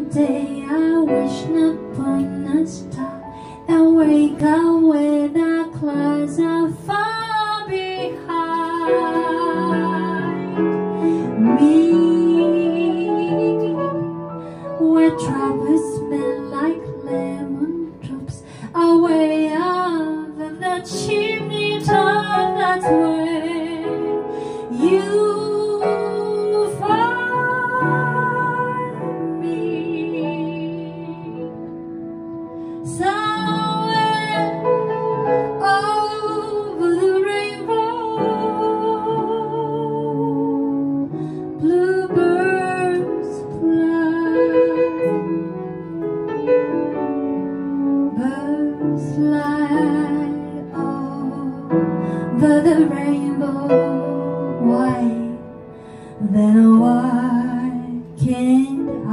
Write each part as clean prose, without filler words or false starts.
Someday I wish upon a star and wake up with the clouds are far behind me, where troubles smell like lemon drops away up the chimney top. That's where you somewhere over the rainbow, bluebirds fly, birds fly over the rainbow. Why then why can't I?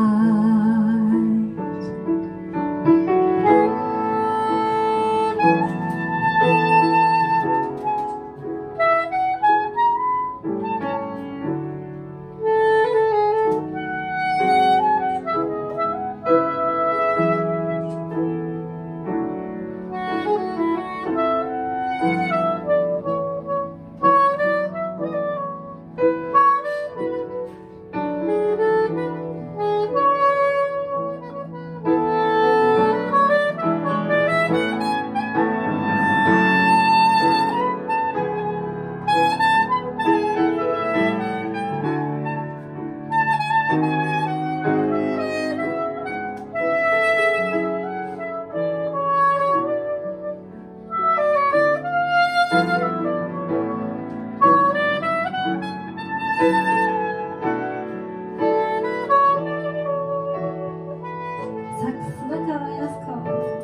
삭스가 가와야스코